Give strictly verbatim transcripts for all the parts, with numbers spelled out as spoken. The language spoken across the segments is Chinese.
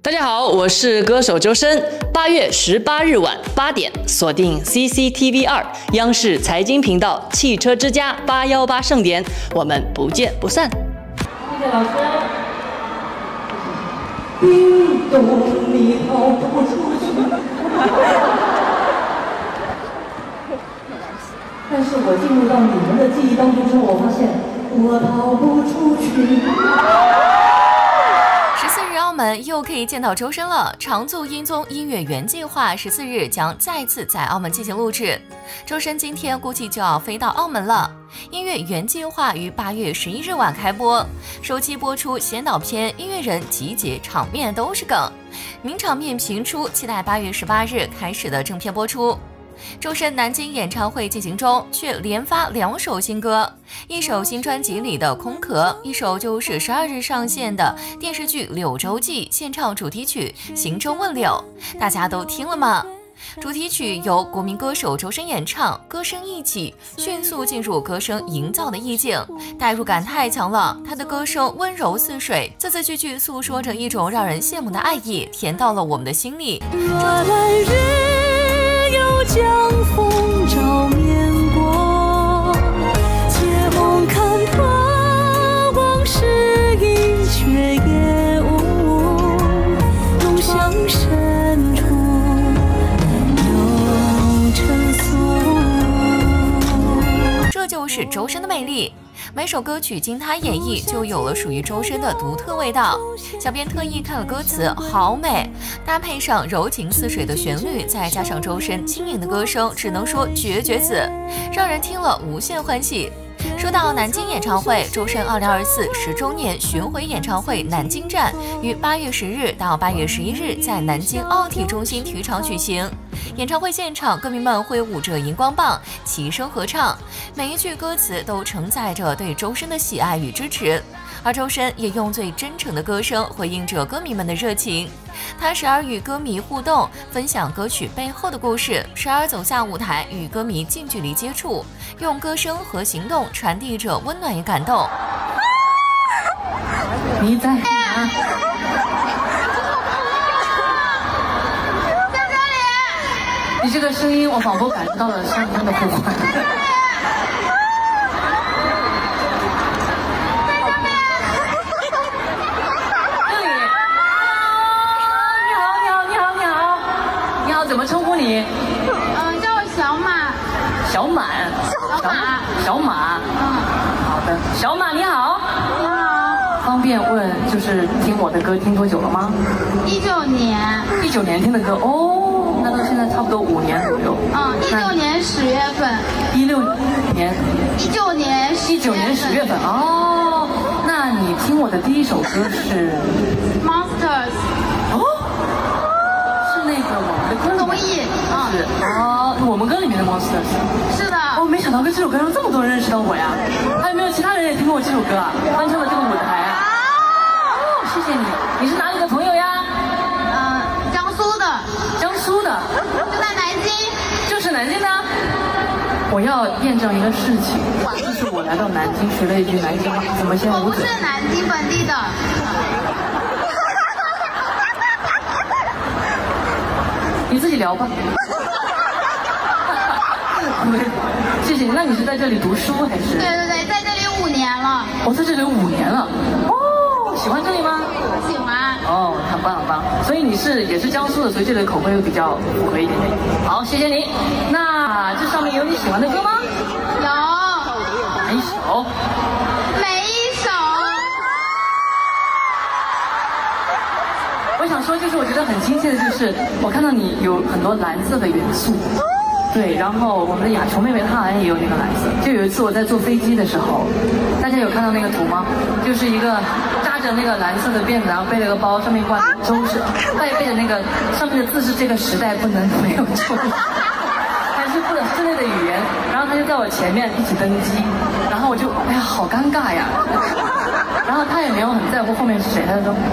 大家好，我是歌手周深。八月十八日晚八点，锁定 C C T V 二央视财经频道《汽车之家八一八盛典》，我们不见不散。 谢谢老师。叮咚，你逃不出去。但是我进入到你们的记忆当中之后，我发现我逃不出去。 十四日，澳门又可以见到周深了。常驻音综音乐原计划十四日将再次在澳门进行录制。周深今天估计就要飞到澳门了。音乐原计划于八月十一日晚开播，首期播出先导片，音乐人集结，场面都是梗，名场面频出，期待八月十八日开始的正片播出。周深南京演唱会进行中，却连发两首新歌，一首新专辑里的《空壳》，一首就是十二日上线的电视剧《柳州记》献唱主题曲《行舟问柳》，大家都听了吗？主题曲由国民歌手周深演唱，歌声一起，迅速进入歌声营造的意境，代入感太强了。他的歌声温柔似水，字字句句诉说着一种让人羡慕的爱意，甜到了我们的心里。 若来日有江风照面过，借梦看他往事一却也无，梦乡深处有尘俗。 这就是周深的魅力，每首歌曲经他演绎，就有了属于周深的独特味道。小编特意看了歌词，好美，搭配上柔情似水的旋律，再加上周深轻盈的歌声，只能说绝绝子，让人听了无限欢喜。说到南京演唱会，周深二零二四十周年巡回演唱会南京站于八月十日到八月十一日在南京奥体中心体育场举行。演唱会现场，歌迷们挥舞着荧光棒，齐声合唱，每一句歌词都承载着对周深的喜爱与支持。而周深也用最真诚的歌声回应着歌迷们的热情，他时而与歌迷互动，分享歌曲背后的故事，时而走下舞台与歌迷近距离接触，用歌声和行动传递着温暖与感动。 你在哪？ 在这里。 你这个声音，我仿佛感受到了山峰的呼唤。怎么称呼你？ 嗯，叫我小马。 小满。 小马。 小马。 嗯。 好的，小马你好。 你好。 方便问，就是听我的歌听多久了吗？ 一九年。 一九年听的歌哦，那到现在差不多五年左右。 嗯，一九年十月份。 一六年。 一九年。 一九年十月份哦，那你听我的第一首歌是 Monsters。 那个我们的歌综艺， 嗯，是哦，我们歌里面的 Monsters。 是的。 哦，没想到跟这首歌让这么多人认识到我呀！还有没有其他人也听过我这首歌啊？翻唱了这个舞台啊！哦，谢谢你。你是哪里的朋友呀？ 嗯，江苏的。 江苏的。 就在南京。 就是南京的。我要验证一个事情，就是我来到南京学了一句南京话，怎么先我不捂嘴？ 是南京本地的。 你自己聊吧。谢谢你。那你是在这里读书还是？ 对对对，在这里五年了。 我在这里五年了。哦，喜欢这里吗？ 喜欢。 哦，很棒很棒。所以你是也是江苏的，所以这里的口味会比较符合一点点。好，谢谢你。那这上面有你喜欢的歌吗？ 有。 哪一首？ 每一首。 我想说，就是我觉得很亲切的，就是我看到你有很多蓝色的元素，对，然后我们的雅琼妹妹她好像也有那个蓝色。就有一次我在坐飞机的时候，大家有看到那个图吗？就是一个扎着那个蓝色的辫子，然后背了个包，上面挂着周是，他也背着那个上面的字是这个时代不能没有周，还是不之类的语言。然后他就在我前面一起登机，然后我就哎呀好尴尬呀，然后他也没有很在乎后面是谁，他就说。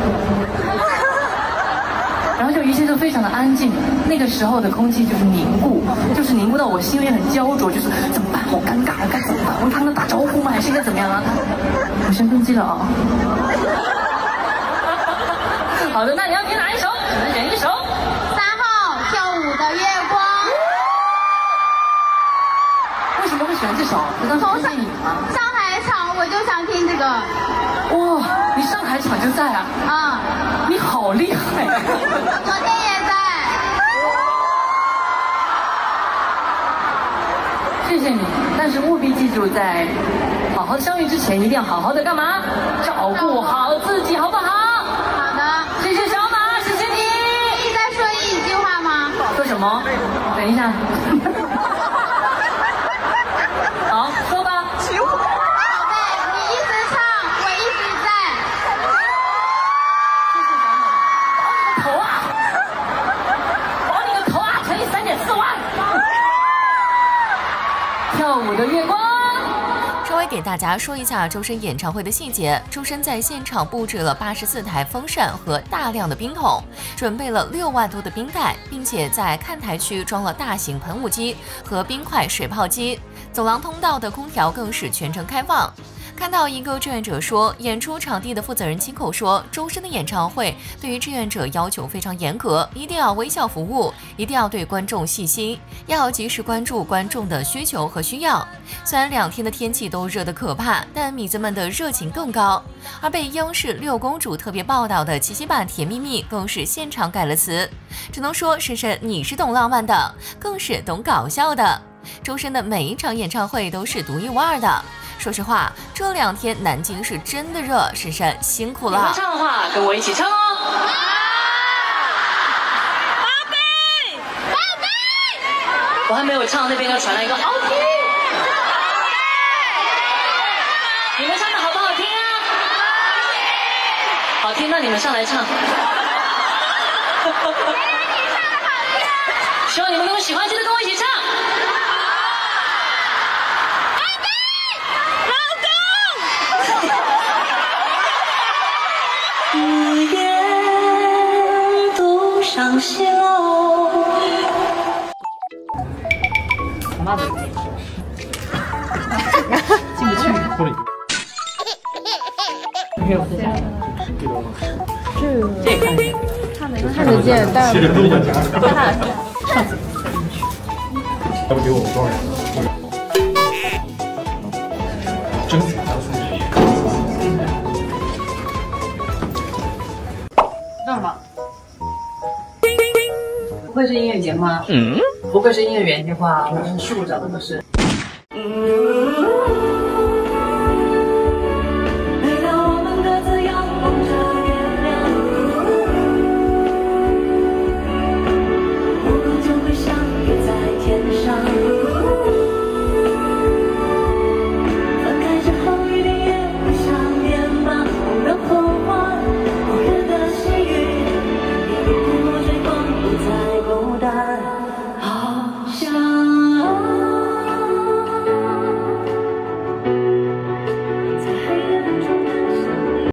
然后就一切都非常的安静，那个时候的空气就是凝固，就是凝固到我心里很焦灼，就是怎么办？好尴尬，该怎么办？我跟他打招呼吗？还是应该怎么样啊？我先登机了啊！ 好的，那你要听哪一首？只能选一首。 三号跳舞的月光。 为什么会选这首？这当时推荐你吗？ 上海场我就想听这个。 哇，你上海场就在啊？ 啊、 嗯，你好厉害！ 昨天也在。 谢谢你，但是务必记住，在好好的相遇之前，一定要好好的干嘛？照顾好自己，好不好？ 好的。 谢谢小马，谢谢你。 可以再说一句话吗？ 说什么？等一下。好，说吧。 宝贝，你一直唱，我一直在。 谢谢小马。头啊！保你个头啊！乘以三点四万。跳舞的月光。 稍微给大家说一下周深演唱会的细节。周深在现场布置了八十四台风扇和大量的冰桶，准备了六万多的冰袋，并且在看台区装了大型喷雾机和冰块水泡机。走廊通道的空调更是全程开放。看到一个志愿者说，演出场地的负责人亲口说，周深的演唱会对于志愿者要求非常严格，一定要微笑服务，一定要对观众细心，要及时关注观众的需求和需要。虽然两天的天气都热得可怕，但米子们的热情更高。而被央视六公主特别报道的七夕版《甜蜜蜜》更是现场改了词，只能说深深你是懂浪漫的，更是懂搞笑的。周深的每一场演唱会都是独一无二的。说实话，这两天南京是真的热，深深辛苦了。 你会唱的话，跟我一起唱哦。 宝贝，宝贝， 我还没有唱，那边就传来一个好听。你们唱的好不好听啊？好听，那你们上来唱。希望你们都喜欢，记得跟我一起唱。 日夜都伤心喽。 妈的，进不去。没有在。这看一下， 看得见，但是上次要不给我们多少人？真的。 干嘛？不会是音乐节吗？嗯。不会是音乐园的话，我是处长，不是。